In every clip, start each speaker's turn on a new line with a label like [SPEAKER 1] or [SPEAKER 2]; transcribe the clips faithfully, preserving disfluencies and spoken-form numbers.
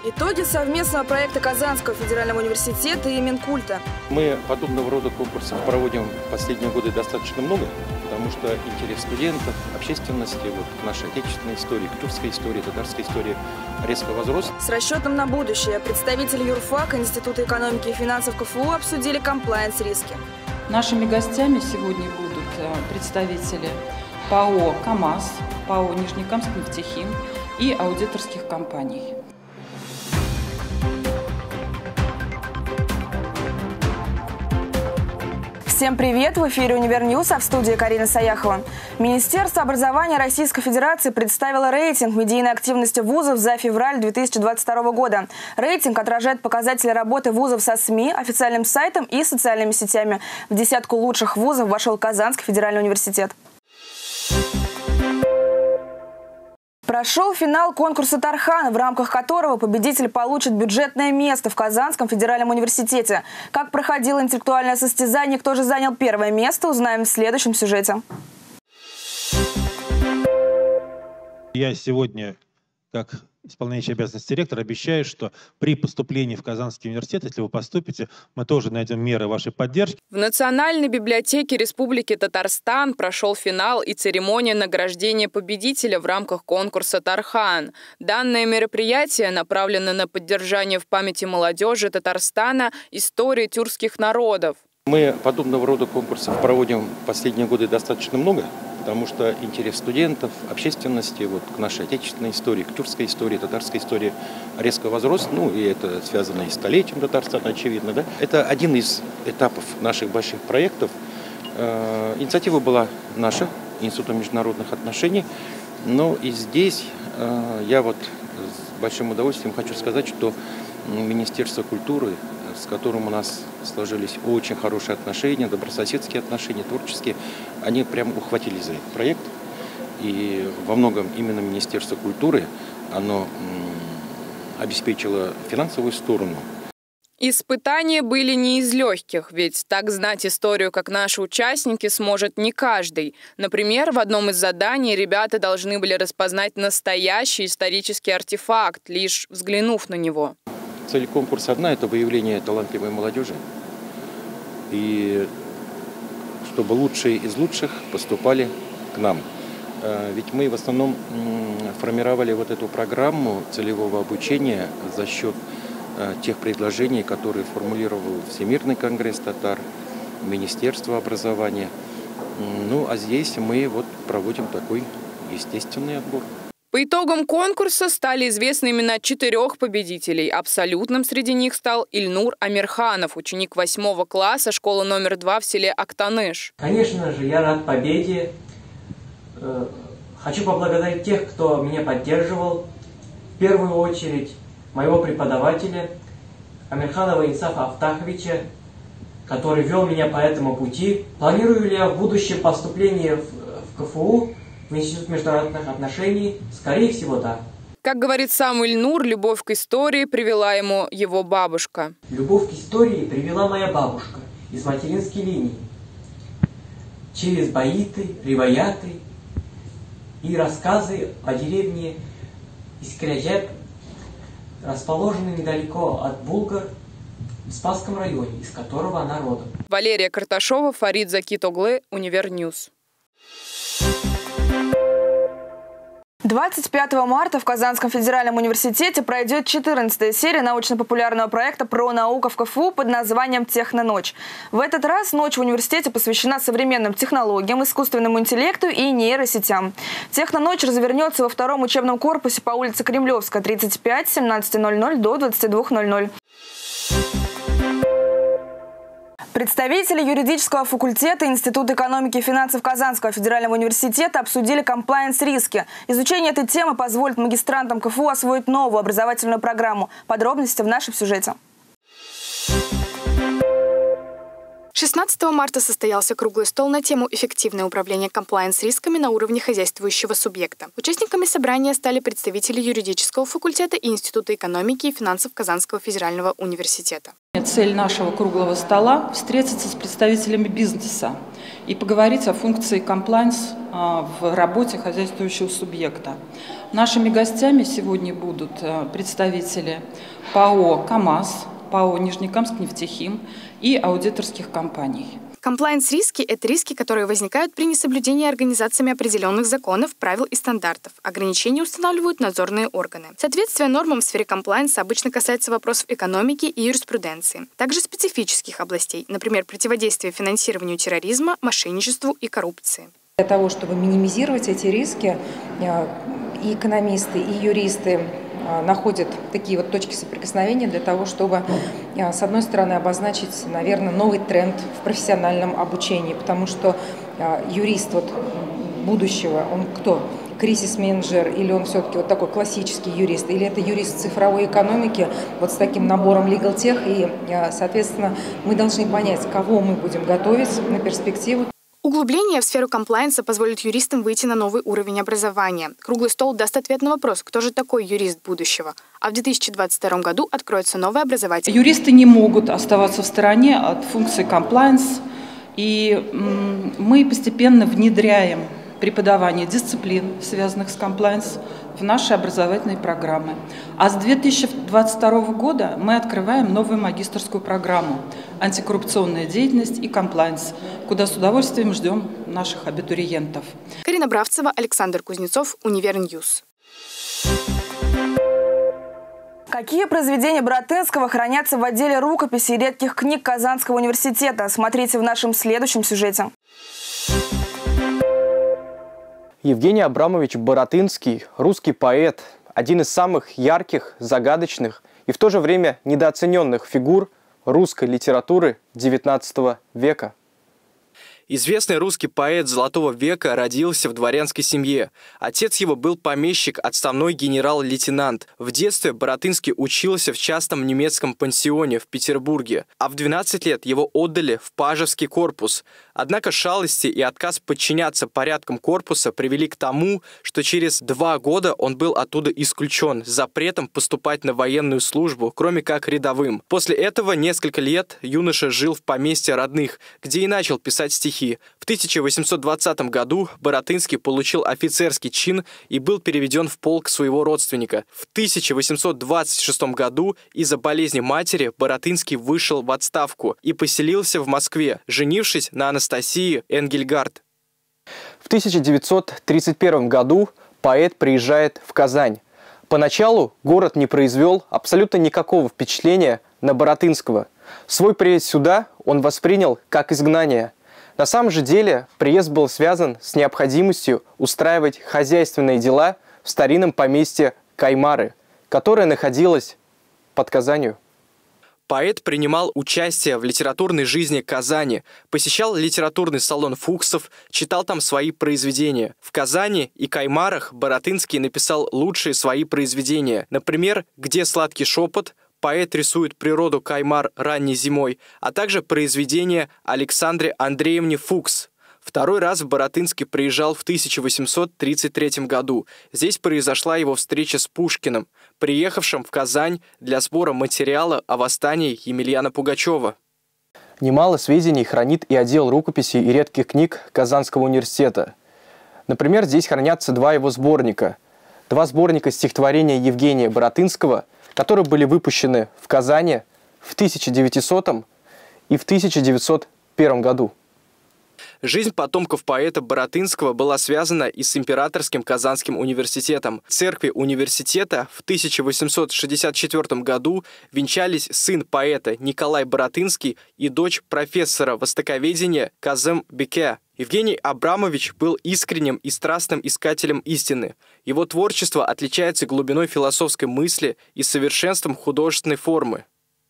[SPEAKER 1] Итоги совместного проекта Казанского федерального университета и Минкульта.
[SPEAKER 2] Мы подобного рода конкурсов проводим в последние годы достаточно много, потому что интерес студентов, общественности вот, к нашей отечественной истории, к тюркской истории, татарской истории резко возрос.
[SPEAKER 1] С расчетом на будущее представители юрфака Института экономики и финансов КФУ обсудили комплаенс-риски.
[SPEAKER 3] Нашими гостями сегодня будут представители ПАО «КамАЗ», ПАО «Нижнекамскнефтехим» и аудиторских компаний.
[SPEAKER 1] Всем привет! В эфире «Универньюз», а в студии Карина Саяхова. Министерство образования Российской Федерации представило рейтинг медийной активности вузов за февраль две тысячи двадцать второго года. Рейтинг отражает показатели работы вузов со СМИ, официальным сайтом и социальными сетями. В десятку лучших вузов вошел Казанский федеральный университет. Прошел финал конкурса «Тархан», в рамках которого победитель получит бюджетное место в Казанском федеральном университете. Как проходило интеллектуальное состязание, кто же занял первое место, узнаем в следующем сюжете.
[SPEAKER 4] Я сегодня, как исполняющий обязанности директора, обещаю, что при поступлении в Казанский университет, если вы поступите, мы тоже найдем меры вашей поддержки.
[SPEAKER 5] В Национальной библиотеке Республики Татарстан прошел финал и церемония награждения победителя в рамках конкурса «Тархан». Данное мероприятие направлено на поддержание в памяти молодежи Татарстана истории тюркских народов.
[SPEAKER 2] Мы подобного рода конкурсов проводим в последние годы достаточно много, потому что интерес студентов, общественности вот, к нашей отечественной истории, к тюркской истории, татарской истории резко возрос. Ну, и это связано и с столетием Татарстана, очевидно. Да? Это один из этапов наших больших проектов. Э, инициатива была наша, Института международных отношений. Но и здесь э, я вот с большим удовольствием хочу сказать, что Министерство культуры, с которым у нас сложились очень хорошие отношения, добрососедские отношения, творческие, они прям ухватились за этот проект. И во многом именно Министерство культуры, оно обеспечило финансовую сторону.
[SPEAKER 5] Испытания были не из легких, ведь так знать историю, как наши участники, сможет не каждый. Например, в одном из заданий ребята должны были распознать настоящий исторический артефакт, лишь взглянув на него.
[SPEAKER 2] Цель конкурса одна – это выявление талантливой молодежи. И чтобы лучшие из лучших поступали к нам. Ведь мы в основном формировали вот эту программу целевого обучения за счет тех предложений, которые формулировал Всемирный конгресс татар, Министерство образования. Ну, а здесь мы вот проводим такой естественный отбор.
[SPEAKER 5] По итогам конкурса стали известны имена четырех победителей. Абсолютным среди них стал Ильнур Амирханов, ученик восьмого класса школы номер два в селе Актаныш.
[SPEAKER 6] Конечно же, я рад победе. Хочу поблагодарить тех, кто меня поддерживал. В первую очередь моего преподавателя Амирханова Инсафа Афтаховича, который вел меня по этому пути. Планирую ли я в будущем поступление в КФУ? В Институт международных отношений? Скорее всего, да.
[SPEAKER 5] Как говорит сам Ильнур, любовь к истории привела ему его бабушка.
[SPEAKER 6] Любовь к истории привела моя бабушка из материнской линии. Через баиты, риваяты и рассказы о деревне Искряжеп, расположенной недалеко от Булгар, в Спасском районе, из которого она родом.
[SPEAKER 5] Валерия Карташова, Фарид Закит-Оглы, Универньюз.
[SPEAKER 1] двадцать пятого марта в Казанском федеральном университете пройдет четырнадцатая серия научно-популярного проекта про науку в КФУ под названием «Техноночь». В этот раз ночь в университете посвящена современным технологиям, искусственному интеллекту и нейросетям. «Техноночь» развернется во втором учебном корпусе по улице Кремлевская, тридцать пять, с семнадцати ноль-ноль до двадцати двух ноль-ноль. Представители юридического факультета Института экономики и финансов Казанского федерального университета обсудили комплаенс-риски. Изучение этой темы позволит магистрантам КФУ освоить новую образовательную программу. Подробности в нашем сюжете.
[SPEAKER 7] шестнадцатого марта состоялся круглый стол на тему «Эффективное управление комплаенс-рисками на уровне хозяйствующего субъекта». Участниками собрания стали представители юридического факультета и Института экономики и финансов Казанского федерального университета.
[SPEAKER 3] Цель нашего круглого стола – встретиться с представителями бизнеса и поговорить о функции комплаенс в работе хозяйствующего субъекта. Нашими гостями сегодня будут представители ПАО «КамАЗ», ПАО «Нижнекамск нефтехим» и аудиторских компаний.
[SPEAKER 7] Комплайенс-риски – это риски, которые возникают при несоблюдении организациями определенных законов, правил и стандартов. Ограничения устанавливают надзорные органы. Соответствие нормам в сфере комплайенса обычно касается вопросов экономики и юриспруденции. Также специфических областей, например, противодействия финансированию терроризма, мошенничеству и коррупции.
[SPEAKER 8] Для того, чтобы минимизировать эти риски, и экономисты, и юристы находят такие вот точки соприкосновения для того, чтобы, с одной стороны, обозначить, наверное, новый тренд в профессиональном обучении, потому что юрист вот будущего, он кто? Кризис-менеджер, или он все-таки вот такой классический юрист, или это юрист цифровой экономики вот с таким набором legal tech, и, соответственно, мы должны понять, кого мы будем готовить на перспективу.
[SPEAKER 7] Углубление в сферу комплайенса позволит юристам выйти на новый уровень образования. Круглый стол даст ответ на вопрос, кто же такой юрист будущего. А в две тысячи двадцать втором году откроется новый образовательный.
[SPEAKER 3] Юристы не могут оставаться в стороне от функции комплайенс, и мы постепенно внедряем преподавание дисциплин, связанных с комплайенс, в наши образовательные программы. А с две тысячи двадцать второго года мы открываем новую магистерскую программу «Антикоррупционная деятельность и комплайенс», куда с удовольствием ждем наших абитуриентов.
[SPEAKER 7] Карина Бравцева, Александр Кузнецов, Универньюз.
[SPEAKER 1] Какие произведения Баратынского хранятся в отделе рукописи и редких книг Казанского университета? Смотрите в нашем следующем сюжете.
[SPEAKER 9] Евгений Абрамович Баратынский – русский поэт, один из самых ярких, загадочных и в то же время недооцененных фигур русской литературы девятнадцатого века.
[SPEAKER 10] Известный русский поэт Золотого века родился в дворянской семье. Отец его был помещик, отставной генерал-лейтенант. В детстве Баратынский учился в частном немецком пансионе в Петербурге, а в двенадцать лет его отдали в Пажевский корпус. Однако шалости и отказ подчиняться порядкам корпуса привели к тому, что через два года он был оттуда исключен с запретом поступать на военную службу, кроме как рядовым. После этого несколько лет юноша жил в поместье родных, где и начал писать стихи. В тысяча восемьсот двадцатом году Баратынский получил офицерский чин и был переведен в полк своего родственника. В тысяча восемьсот двадцать шестом году из-за болезни матери Баратынский вышел в отставку и поселился в Москве, женившись на Анастасии Энгельгард.
[SPEAKER 9] В тысяча девятьсот тридцать первом году поэт приезжает в Казань. Поначалу город не произвел абсолютно никакого впечатления на Баратынского. Свой приезд сюда он воспринял как изгнание. На самом же деле приезд был связан с необходимостью устраивать хозяйственные дела в старинном поместье Каймары, которое находилось под Казанью.
[SPEAKER 10] Поэт принимал участие в литературной жизни Казани, посещал литературный салон Фуксов, читал там свои произведения. В Казани и Каймарах Баратынский написал лучшие свои произведения. Например, «Где сладкий шепот», поэт рисует природу Каймар ранней зимой, а также произведение Александре Андреевне Фукс. Второй раз Баратынский приезжал в тысяча восемьсот тридцать третьем году. Здесь произошла его встреча с Пушкиным, приехавшим в Казань для сбора материала о восстании Емельяна Пугачева.
[SPEAKER 9] Немало сведений хранит и отдел рукописей и редких книг Казанского университета. Например, здесь хранятся два его сборника. Два сборника стихотворения Евгения Баратынского, которые были выпущены в Казани в тысяча девятисотом и в тысяча девятьсот первом году.
[SPEAKER 10] Жизнь потомков поэта Баратынского была связана и с Императорским Казанским университетом. В церкви университета в тысяча восемьсот шестьдесят четвёртом году венчались сын поэта Николай Баратынский и дочь профессора востоковедения Казем Беке. Евгений Абрамович был искренним и страстным искателем истины. Его творчество отличается глубиной философской мысли и совершенством художественной формы.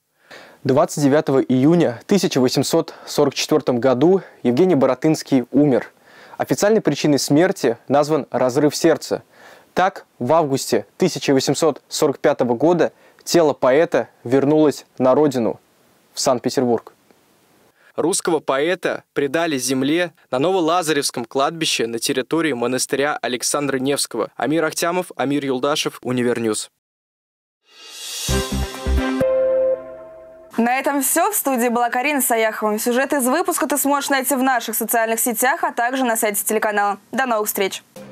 [SPEAKER 9] двадцать девятого июня тысяча восемьсот сорок четвёртом году Евгений Баратынский умер. Официальной причиной смерти назван разрыв сердца. Так, в августе тысяча восемьсот сорок пятого года тело поэта вернулось на родину, в Санкт-Петербург.
[SPEAKER 10] Русского поэта предали земле на Новолазаревском кладбище на территории монастыря Александра Невского. Амир Ахтямов, Амир Юлдашев, Универньюз.
[SPEAKER 1] На этом все. В студии была Карина Саяхова. Сюжет из выпуска ты сможешь найти в наших социальных сетях, а также на сайте телеканала. До новых встреч!